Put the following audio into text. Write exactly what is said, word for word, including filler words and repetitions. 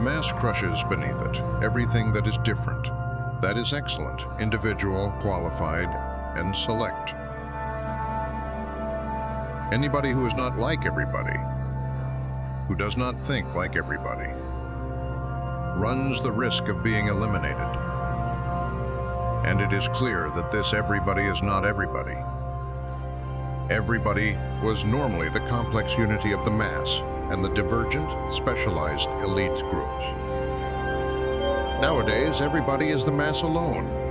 mass crushes beneath it everything that is different, that is excellent, individual, qualified, and select. Anybody who is not like everybody, who does not think like everybody, runs the risk of being eliminated. And it is clear that this everybody is not everybody. Everybody was normally the complex unity of the mass and the divergent, specialized elite groups. Nowadays, everybody is the mass alone.